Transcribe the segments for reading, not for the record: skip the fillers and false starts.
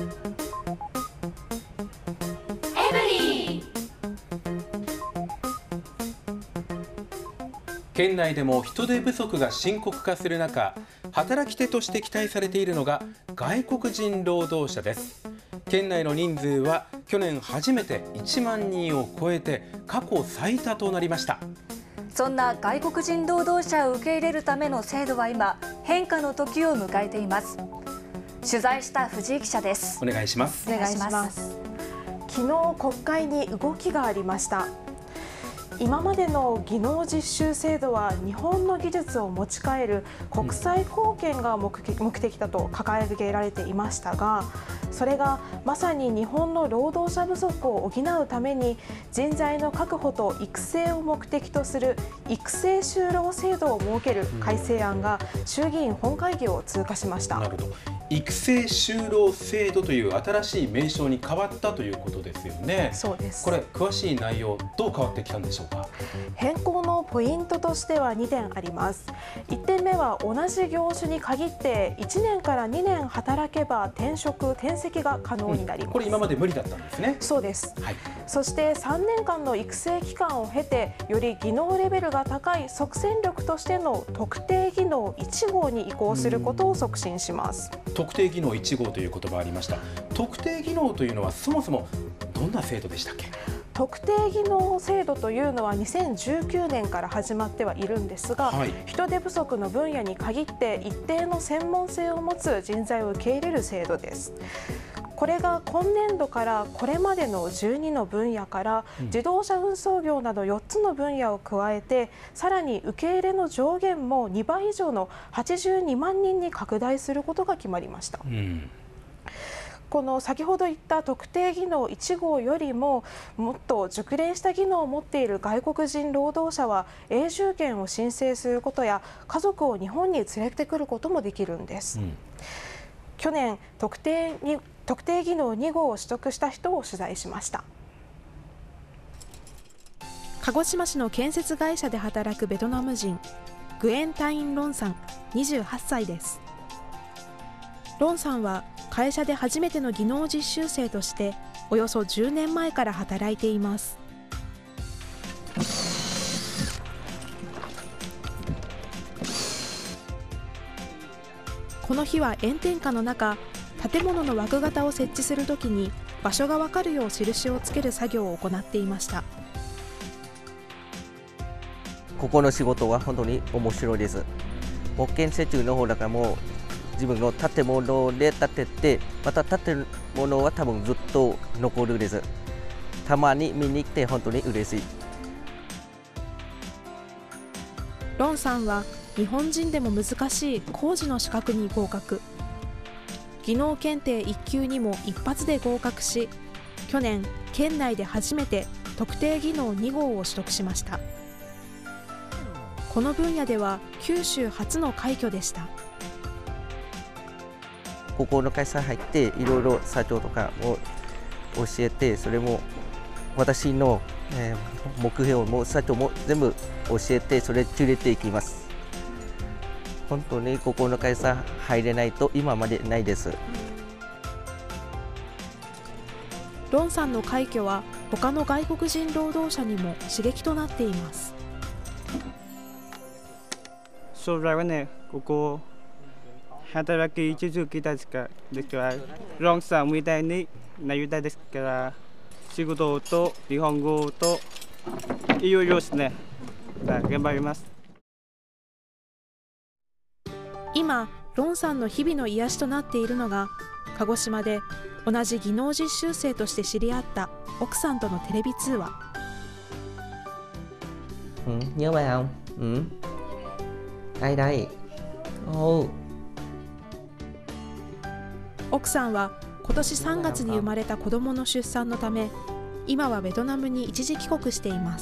県内でも人手不足が深刻化する中、働き手として期待されているのが外国人労働者です。県内の人数は去年初めて1万人を超えて過去最多となりました。 そんな外国人労働者を受け入れるための制度は今、変化の時を迎えています。取材した藤井記者です。 お願いします。 お願いします。昨日国会に動きがありました。今までの技能実習制度は日本の技術を持ち帰る国際貢献が目的だと掲げられていましたが、それがまさに日本の労働者不足を補うために人材の確保と育成を目的とする育成就労制度を設ける改正案が衆議院本会議を通過しました。 なるほど。育成就労制度という新しい名称に変わったということですよね。 そうです。 これ詳しい内容どう変わってきたんでしょうか。 変更のポイントとしては2点あります。1点目は同じ業種に限って1年から2年働けば転籍が可能になります。 これ今まで無理だったんですね。 そうです、 はい、 そして3年間の育成期間を経てより技能レベルが高い即戦力としての特定技能1号に移行することを促進します。 特定技能1号という言葉ありました。特定技能というのはそもそもどんな制度でしたっけ。 特定技能制度というのは2019年から始まってはいるんですが、人手不足の分野に限って一定の専門性を持つ人材を受け入れる制度です。これが今年度からこれまでの12の分野から自動車運送業など4つの分野を加えて、さらに受け入れの上限も2倍以上の82万人に拡大することが決まりました。この先ほど言った特定技能1号よりももっと熟練した技能を持っている外国人労働者は永住権を申請することや家族を日本に連れてくることもできるんです。去年特定技能2号を取得した人を取材しました。 鹿児島市の建設会社で働くベトナム人グエン・タイン・ロンさん28歳です。ロンさんは会社で初めての技能実習生としておよそ10年前から働いています。この日は炎天下の中、建物の枠型を設置するときに場所が分かるよう印をつける作業を行っていました。 ここの仕事は本当に面白いです。もう建設の方だからもう自分の建物で建てて、また建物は多分ずっと残るです。たまに見に来て本当に嬉しい。 ロンさんは日本人でも難しい工事の資格に合格。技能検定1級にも一発で合格し、去年県内で初めて特定技能2号を取得しました。この分野では九州初の快挙でした。 ここの会社入っていろいろ社長とかを教えて、それも私の目標も社長も全部教えて、それ連れていきます。本当にここの会社入れないと今までないです。 ロンさんの快挙は他の外国人労働者にも刺激となっています。 将来はね、ここ働き続けたいですから、ロンさんみたいになりたいですから、仕事と日本語といろいろですね、頑張ります。 今、ロンさんの日々の癒しとなっているのが、鹿児島で同じ技能実習生として知り合った奥さんとのテレビ通話。 nhớ bài không? Đây đây. 奥さんは今年3月に生まれた子どもの出産のため、今はベトナムに一時帰国しています。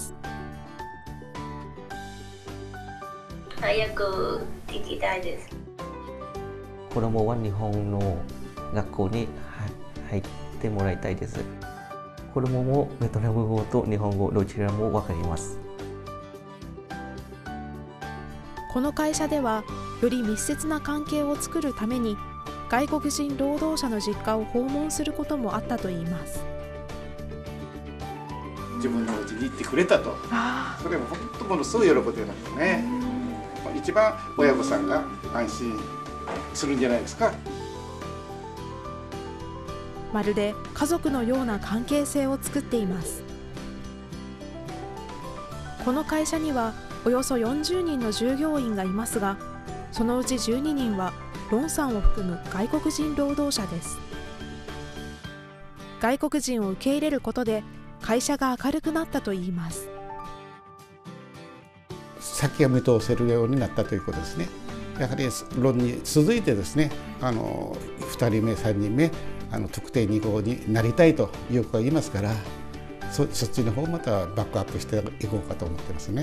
早く行きたいです。 子供は日本の学校に入ってもらいたいです。子供もベトナム語と日本語どちらもわかります。 この会社ではより密接な関係を作るために外国人労働者の実家を訪問することもあったといいます。 自分の家に行ってくれたと、それも本当ものすごい喜びなんですね。一番親御さんが安心するんじゃないですか。 まるで家族のような関係性を作っています。この会社にはおよそ40人の従業員がいますが、そのうち12人はロンさんを含む外国人労働者です。外国人を受け入れることで会社が明るくなったといいます。 先が見通せるようになったということですね。やはりロンに続いてですね、2人目3人目特定2号になりたいという子がいますから、そっちの方をまたバックアップしていこうかと思ってますね。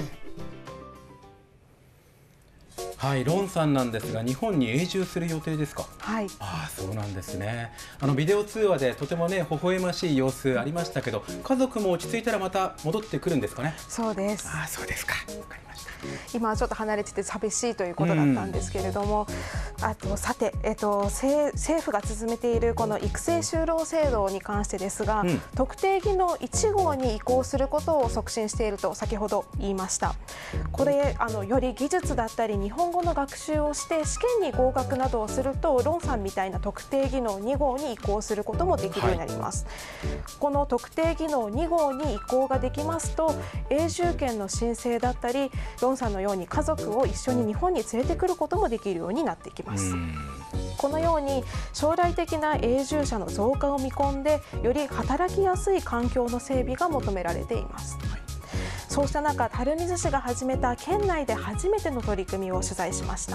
はい、ロンさんなんですが、日本に永住する予定ですか。 はい。 そうなんですね。ビデオ通話でとてもね微笑ましい様子ありましたけど、家族も落ち着いたらまた戻ってくるんですかね。 そうです。 そうですか。わかりました。 今はちょっと離れてて寂しいということだったんですけれども、さて、政府が進めているこの育成就労制度に関してですが、特定技能1号に移行することを促進していると先ほど言いました。これより技術だったり日本語の学習をして試験に合格などをすると、ロンさんみたいな特定技能2号に移行することもできるようになります。この特定技能2号に移行ができますと、永住権の申請だったり、ロンさんのように家族を一緒に日本に連れてくることもできるようになってきます。このように将来的な永住者の増加を見込んで、より働きやすい環境の整備が求められています。そうした中、垂水市が始めた県内で初めての取り組みを取材しました。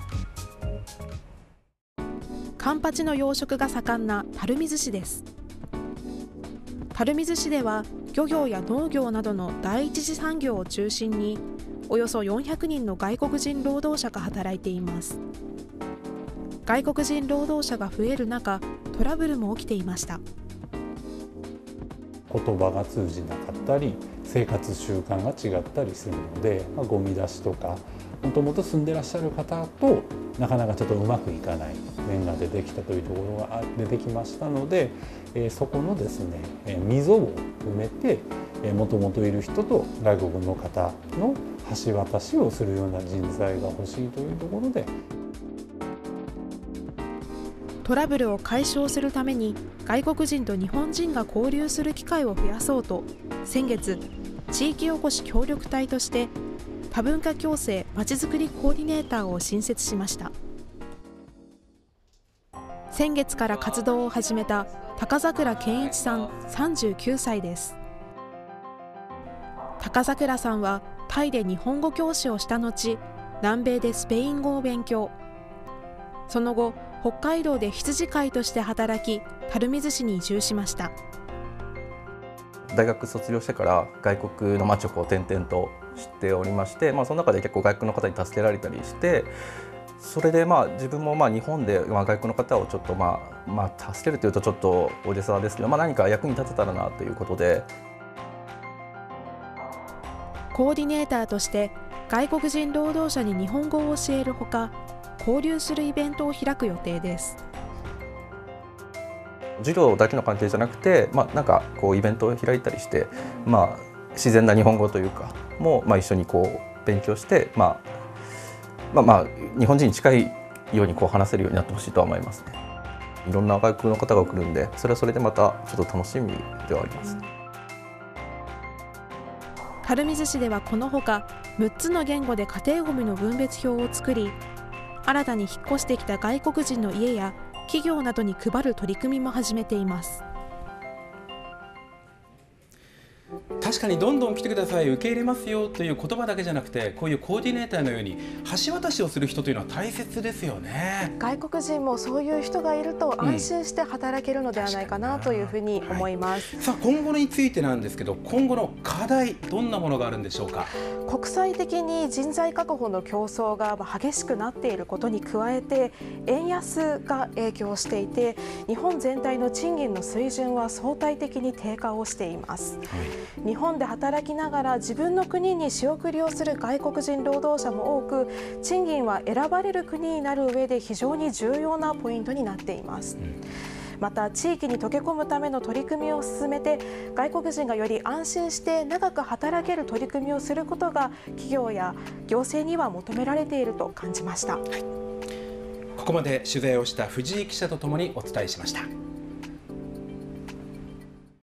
カンパチの養殖が盛んな垂水市です。垂水市では漁業や農業などの第一次産業を中心におよそ400人の外国人労働者が働いています。外国人労働者が増える中、トラブルも起きていました。 言葉が通じなかったり、生活習慣が違ったりするので、ゴミ出しとかもともと住んでらっしゃる方となかなかちょっとうまくいかない面が出てきたというところが出てきましたので、そこのですね溝を埋めて、もともといる人と外国の方の橋渡しをするような人材が欲しいというところで、 トラブルを解消するために外国人と日本人が交流する機会を増やそうと、先月地域おこし協力隊として多文化共生まちづくりコーディネーターを新設しました。先月から活動を始めた高桜健一さん39歳です。高桜さんはタイで日本語教師をした後、南米でスペイン語を勉強。その後、北海道で羊飼いとして働き、垂水市に移住しました。 大学卒業してから外国の街を転々としておりまして、その中で結構外国の方に助けられたりして、それで自分も日本で外国の方をちょっと助けるというとちょっと大げさですけど、何か役に立てたらなということで。 コーディネーターとして外国人労働者に日本語を教えるほか、交流するイベントを開く予定です。 授業だけの関係じゃなくて、なんかイベントを開いたりして、自然な日本語というかも一緒に勉強して、日本人に近いように話せるようになってほしいとは思いますね。いろんな外国の方が来るんで、それはそれでまたちょっと楽しみではあります。 垂水市ではこのほか6つの言語で家庭ごみの分別表を作り、新たに引っ越してきた外国人の家や企業などに配る取り組みも始めています。 確かにどんどん来てください、受け入れますよという言葉だけじゃなくて、こういうコーディネーターのように橋渡しをする人というのは大切ですよね。 外国人もそういう人がいると安心して働けるのではないかなというふうに思います。 さあ、今後についてなんですけど、今後の課題、どんなものがあるんでしょうか。 国際的に人材確保の競争が激しくなっていることに加えて、円安が影響していて、日本全体の賃金の水準は相対的に低下をしています。日日本で働きながら自分の国に仕送りをする外国人労働者も多く、賃金は選ばれる国になる上で非常に重要なポイントになっています。また地域に溶け込むための取り組みを進めて、外国人がより安心して長く働ける取り組みをすることが企業や行政には求められていると感じました。 ここまで取材をした藤井記者とともにお伝えしました。